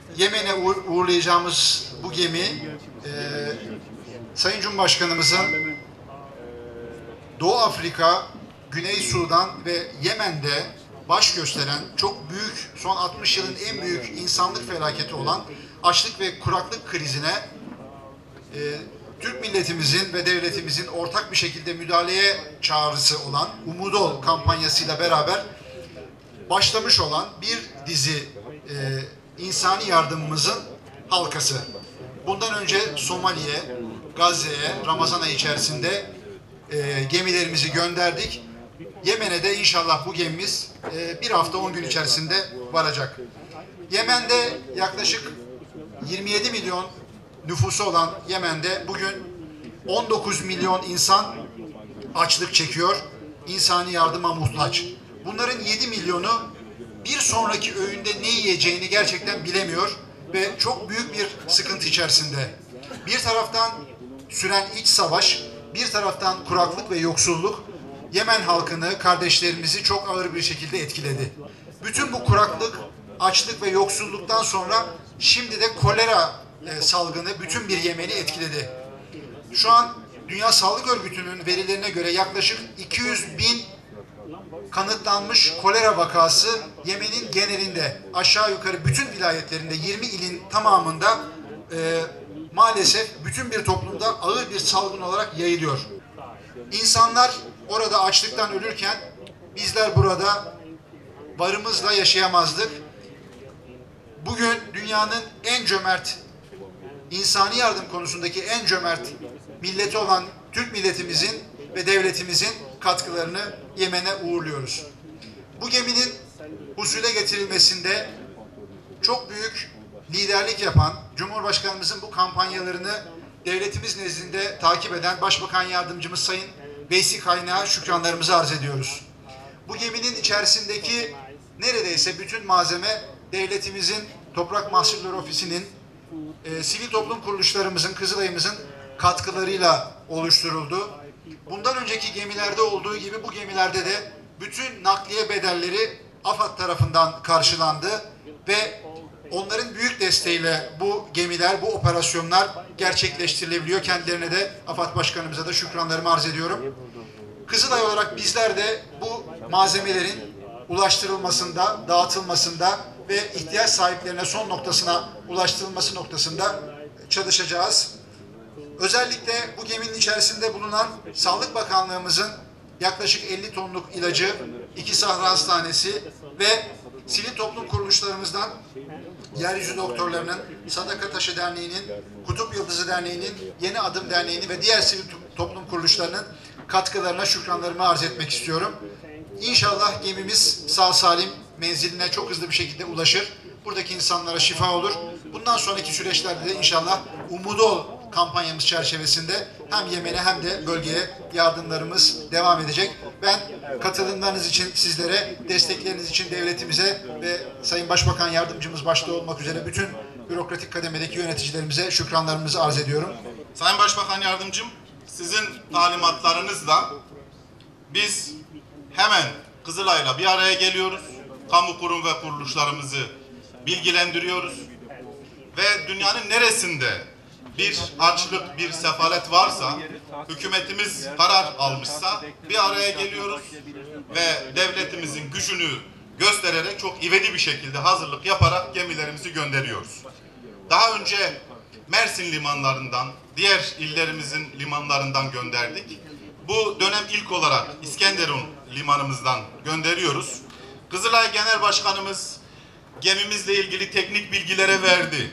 Yemen'e uğurlayacağımız bu gemi Sayın Cumhurbaşkanımızın Doğu Afrika, Güney Sudan ve Yemen'de baş gösteren çok büyük, son 60 yılın en büyük insanlık felaketi olan açlık ve kuraklık krizine Türk milletimizin ve devletimizin ortak bir şekilde müdahaleye çağrısı olan Umudol kampanyasıyla beraber başlamış olan bir dizi insani yardımımızın halkası. Bundan önce Somali'ye, Gazze'ye Ramazan ayı içerisinde gemilerimizi gönderdik. Yemen'e de inşallah bu gemimiz bir hafta 10 gün içerisinde varacak. Yemen'de yaklaşık 27 milyon nüfusu olan Yemen'de bugün 19 milyon insan açlık çekiyor, insani yardıma muhtaç. Bunların 7 milyonu bir sonraki öğünde ne yiyeceğini gerçekten bilemiyor ve çok büyük bir sıkıntı içerisinde. Bir taraftan süren iç savaş, bir taraftan kuraklık ve yoksulluk Yemen halkını, kardeşlerimizi çok ağır bir şekilde etkiledi. Bütün bu kuraklık, açlık ve yoksulluktan sonra şimdi de kolera salgını bütün bir Yemen'i etkiledi. Şu an Dünya Sağlık Örgütü'nün verilerine göre yaklaşık 200 bin kanıtlanmış kolera vakası Yemen'in genelinde, aşağı yukarı bütün vilayetlerinde, 20 ilin tamamında maalesef bütün bir toplumda ağır bir salgın olarak yayılıyor. İnsanlar orada açlıktan ölürken bizler burada varımızla yaşayamazdık. Bugün dünyanın en cömert, insani yardım konusundaki en cömert milleti olan Türk milletimizin ve devletimizin katkılarını Yemen'e uğurluyoruz. Bu geminin husule getirilmesinde çok büyük liderlik yapan, Cumhurbaşkanımızın bu kampanyalarını devletimiz nezdinde takip eden Başbakan Yardımcımız Sayın Veysi Kaynağı şükranlarımızı arz ediyoruz. Bu geminin içerisindeki neredeyse bütün malzeme devletimizin Toprak Mahsulleri Ofisi'nin, sivil toplum kuruluşlarımızın, Kızılay'ımızın katkılarıyla oluşturuldu. Bundan önceki gemilerde olduğu gibi bu gemilerde de bütün nakliye bedelleri AFAD tarafından karşılandı ve onların büyük desteğiyle bu gemiler, bu operasyonlar gerçekleştirilebiliyor. Kendilerine de AFAD Başkanımıza da şükranlarımı arz ediyorum. Kızılay olarak bizler de bu malzemelerin ulaştırılmasında, dağıtılmasında ve ihtiyaç sahiplerine son noktasına ulaştırılması noktasında çalışacağız. Özellikle bu geminin içerisinde bulunan Sağlık Bakanlığımızın yaklaşık 50 tonluk ilacı, 2 Sahra Hastanesi ve sivil toplum kuruluşlarımızdan Yeryüzü Doktorlarının, Sadaka Taşı Derneği'nin, Kutup Yıldızı Derneği'nin, Yeni Adım Derneği'nin ve diğer sivil toplum kuruluşlarının katkılarına şükranlarımı arz etmek istiyorum. İnşallah gemimiz sağ salim menziline çok hızlı bir şekilde ulaşır. Buradaki insanlara şifa olur. Bundan sonraki süreçlerde de inşallah Umudol kampanyamız çerçevesinde hem Yemen'e hem de bölgeye yardımlarımız devam edecek. Ben katılımlarınız için sizlere, destekleriniz için devletimize ve Sayın Başbakan Yardımcımız başta olmak üzere bütün bürokratik kademedeki yöneticilerimize şükranlarımızı arz ediyorum. Sayın Başbakan Yardımcım, sizin talimatlarınızla biz hemen Kızılay'la bir araya geliyoruz. Kamu kurum ve kuruluşlarımızı bilgilendiriyoruz. Ve dünyanın neresinde bir açlık, bir sefalet varsa, hükümetimiz karar almışsa bir araya geliyoruz ve devletimizin gücünü göstererek çok ivedi bir şekilde hazırlık yaparak gemilerimizi gönderiyoruz. Daha önce Mersin limanlarından, diğer illerimizin limanlarından gönderdik. Bu dönem ilk olarak İskenderun limanımızdan gönderiyoruz. Kızılay Genel Başkanımız gemimizle ilgili teknik bilgileri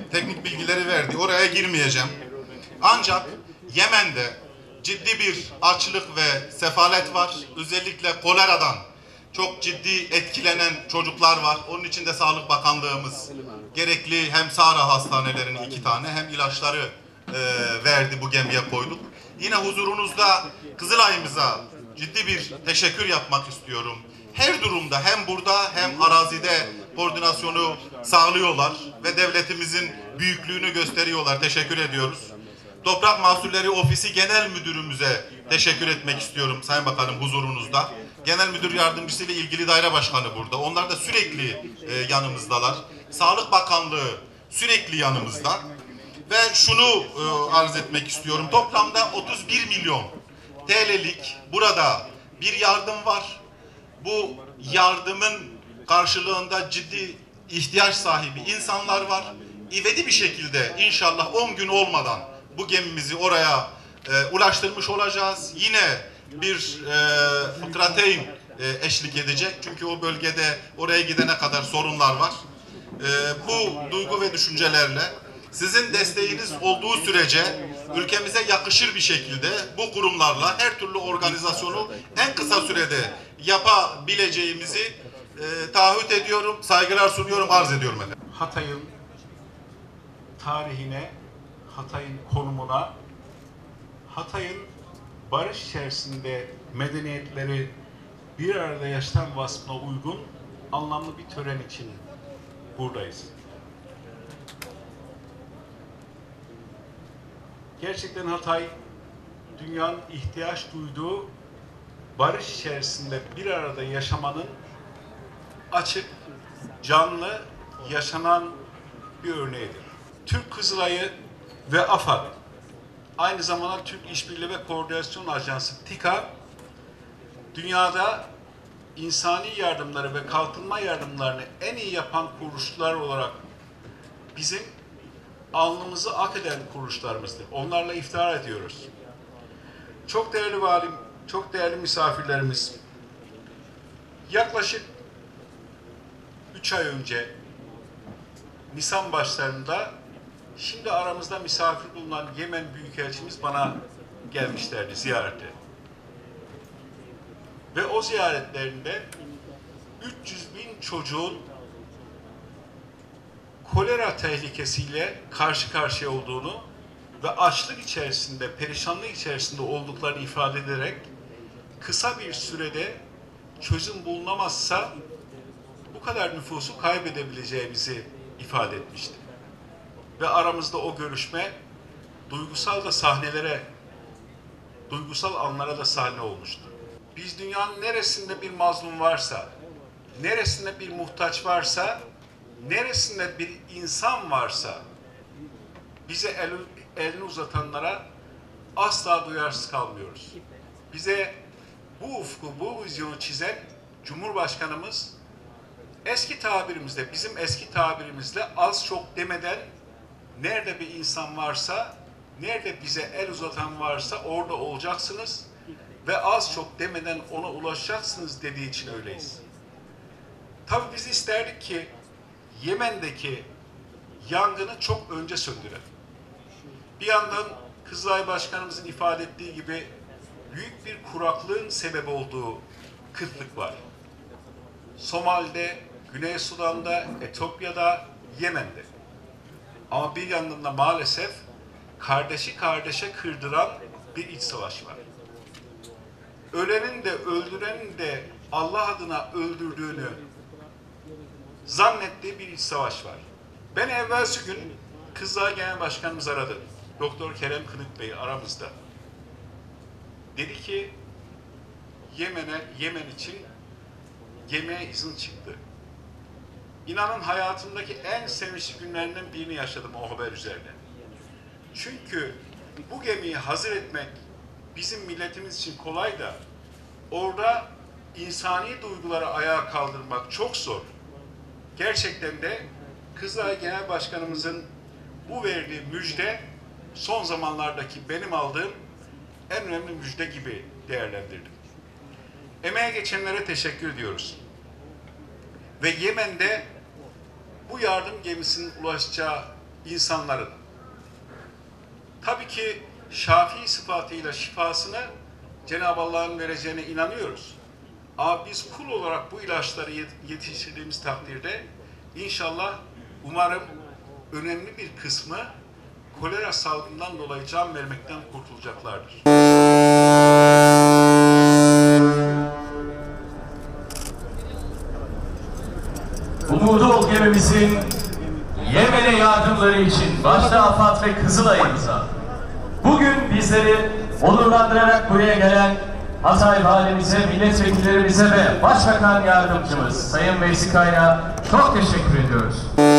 verdi. Oraya girmeyeceğim. Ancak Yemen'de ciddi bir açlık ve sefalet var. Özellikle koleradan çok ciddi etkilenen çocuklar var. Onun için de Sağlık Bakanlığımız gerekli hem Sahra hastanelerinin 2 tane hem ilaçları verdi, bu gemiye koyduk. Yine huzurunuzda Kızılay'ımıza ciddi bir teşekkür yapmak istiyorum. Her durumda hem burada hem arazide koordinasyonu sağlıyorlar ve devletimizin büyüklüğünü gösteriyorlar. Teşekkür ediyoruz. Toprak Mahsulleri Ofisi Genel Müdürümüze teşekkür etmek istiyorum Sayın Bakanım huzurunuzda. Genel Müdür Yardımcısı ile ilgili daire başkanı burada. Onlar da sürekli yanımızdalar. Sağlık Bakanlığı sürekli yanımızda. Ve şunu arz etmek istiyorum. Toplamda 31 milyon TL'lik burada bir yardım var. Bu yardımın karşılığında ciddi ihtiyaç sahibi insanlar var. İvedi bir şekilde inşallah 10 gün olmadan bu gemimizi oraya ulaştırmış olacağız. Yine bir fıkrateyn eşlik edecek. Çünkü o bölgede oraya gidene kadar sorunlar var. Bu duygu ve düşüncelerle sizin desteğiniz olduğu sürece ülkemize yakışır bir şekilde bu kurumlarla her türlü organizasyonu en kısa sürede yapabileceğimizi taahhüt ediyorum, saygılar sunuyorum, arz ediyorum efendim. Hatay'ın tarihine, Hatay'ın konumuna, Hatay'ın barış içerisinde medeniyetleri bir arada yaşatan vasfına uygun anlamlı bir tören için buradayız. Gerçekten Hatay, dünyanın ihtiyaç duyduğu barış içerisinde bir arada yaşamanın açık, canlı, yaşanan bir örneğidir. Türk Kızılayı ve AFAD, aynı zamanda Türk İşbirliği ve Koordinasyon Ajansı TİKA, dünyada insani yardımları ve kalkınma yardımlarını en iyi yapan kuruluşlar olarak bizim alnımızı ak eden kuruluşlarımızdır. Onlarla iftihar ediyoruz. Çok değerli valim, çok değerli misafirlerimiz, yaklaşık 3 ay önce Nisan başlarında şimdi aramızda misafir bulunan Yemen Büyükelçimiz bana gelmişlerdi ziyarete. Ve o ziyaretlerinde 300.000 çocuğun kolera tehlikesiyle karşı karşıya olduğunu ve açlık içerisinde, perişanlık içerisinde olduklarını ifade ederek kısa bir sürede çözüm bulunamazsa bu kadar nüfusu kaybedebileceğimizi ifade etmişti. Ve aramızda o görüşme duygusal da sahnelere, duygusal anlara da sahne olmuştu. Biz dünyanın neresinde bir mazlum varsa, neresinde bir muhtaç varsa, neresinde bir insan varsa bize elini uzatanlara asla duyarsız kalmıyoruz. Bize bu ufku, bu vizyonu çizen Cumhurbaşkanımız eski tabirimizle, bizim eski tabirimizle az çok demeden nerede bir insan varsa, nerede bize el uzatan varsa orada olacaksınız ve az çok demeden ona ulaşacaksınız dediği için öyleyiz. Tabii biz isterdik ki Yemen'deki yangını çok önce söndürelim. Bir yandan Kızılay Başkanımızın ifade ettiği gibi büyük bir kuraklığın sebep olduğu kıtlık var. Somali'de, Güney Sudan'da, Etiyopya'da, Yemen'de. Ama bir yandan da maalesef kardeşi kardeşe kırdıran bir iç savaş var. Ölenin de öldürenin de Allah adına öldürdüğünü zannettiği bir iç savaş var. Ben evvelsi gün Kızılay Genel Başkanımız aradı. Doktor Kerem Kınık Bey aramızda. Dedi ki Yemen için gemiye izin çıktı. İnanın hayatımdaki en sevinçli günlerinden birini yaşadım o haber üzerine. Çünkü bu gemiyi hazır etmek bizim milletimiz için kolay da orada insani duyguları ayağa kaldırmak çok zor. Gerçekten de Kızılay Genel Başkanımızın bu verdiği müjde son zamanlardaki benim aldığım en önemli müjde gibi değerlendirdim. Emeğe geçenlere teşekkür ediyoruz. Ve Yemen'de bu yardım gemisinin ulaşacağı insanların tabii ki şafi sıfatıyla şifasını Cenab-ı Allah'ın vereceğine inanıyoruz. Ama biz kul olarak bu ilaçları yetiştirdiğimiz takdirde inşallah umarım önemli bir kısmı kolera salgından dolayı can vermekten kurtulacaklardır. Umudol gemimizin Yemen'e yardımları için başta AFAD ve Kızılay'ımıza bugün bizleri onurlandırarak buraya gelen Hatay valimize, milletvekillerimize ve Başbakan Yardımcımız Sayın Veysi Kaynağı çok teşekkür ediyoruz.